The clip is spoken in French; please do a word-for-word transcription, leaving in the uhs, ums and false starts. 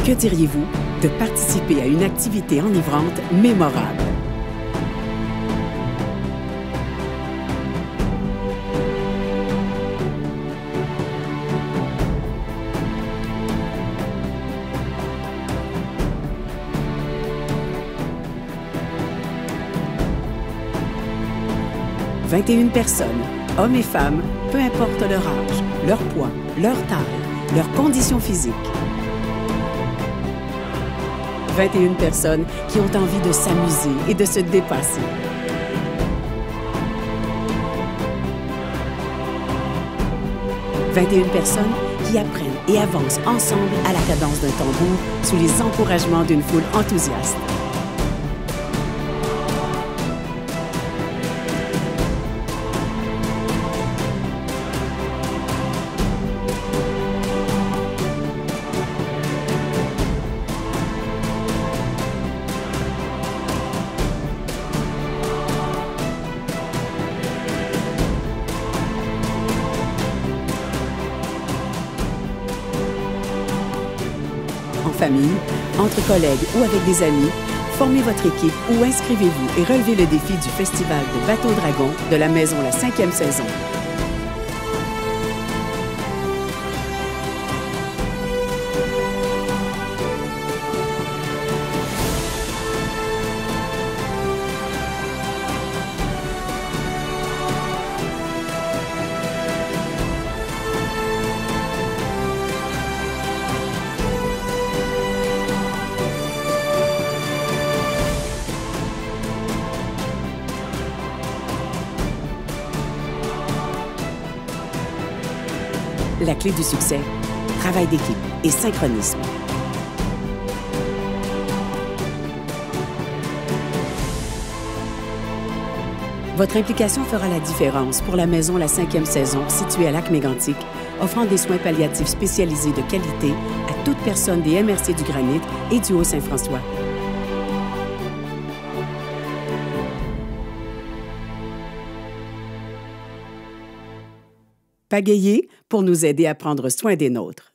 Que diriez-vous de participer à une activité enivrante mémorable? vingt et une personnes, hommes et femmes, peu importe leur âge, leur poids, leur taille, leur condition physique. vingt et une personnes qui ont envie de s'amuser et de se dépasser. vingt et une personnes qui apprennent et avancent ensemble à la cadence d'un tambour sous les encouragements d'une foule enthousiaste. En famille, entre collègues ou avec des amis, formez votre équipe ou inscrivez-vous et relevez le défi du Festival de Bateau Dragon de la Maison La Cinquième Saison. La clé du succès, travail d'équipe et synchronisme. Votre implication fera la différence pour la Maison La Cinquième Saison située à Lac-Mégantic, offrant des soins palliatifs spécialisés de qualité à toute personne des M R C du Granit et du Haut-Saint-François. Pagayez pour nous aider à prendre soin des nôtres.